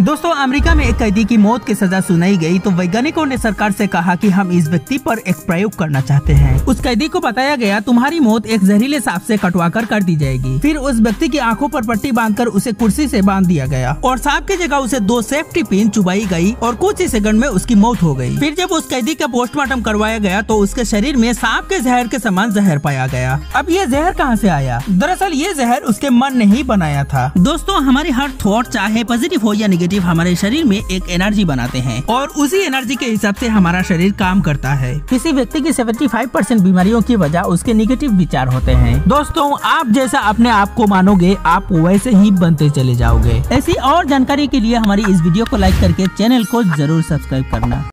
दोस्तों अमेरिका में एक कैदी की मौत की सजा सुनाई गई तो वैज्ञानिकों ने सरकार से कहा कि हम इस व्यक्ति पर एक प्रयोग करना चाहते हैं। उस कैदी को बताया गया तुम्हारी मौत एक जहरीले सांप से कटवाकर कर दी जाएगी। फिर उस व्यक्ति की आंखों पर पट्टी बांधकर उसे कुर्सी से बांध दिया गया और सांप की जगह उसे 2 सेफ्टी पिन चुबाई गई और कुछ ही सेकंड में उसकी मौत हो गई। फिर जब उस कैदी का पोस्टमार्टम करवाया गया तो उसके शरीर में सांप के जहर के समान जहर पाया गया। अब ये जहर कहाँ से आया? दरअसल ये जहर उसके मन ने ही बनाया था। दोस्तों हमारी हर थॉट चाहे पॉजिटिव हो या नेगेटिव हमारे शरीर में एक एनर्जी बनाते हैं और उसी एनर्जी के हिसाब से हमारा शरीर काम करता है। किसी व्यक्ति की 75% बीमारियों की वजह उसके नेगेटिव विचार होते हैं। दोस्तों आप जैसा अपने आप को मानोगे आप वैसे ही बनते चले जाओगे। ऐसी और जानकारी के लिए हमारी इस वीडियो को लाइक करके चैनल को जरूर सब्सक्राइब करना।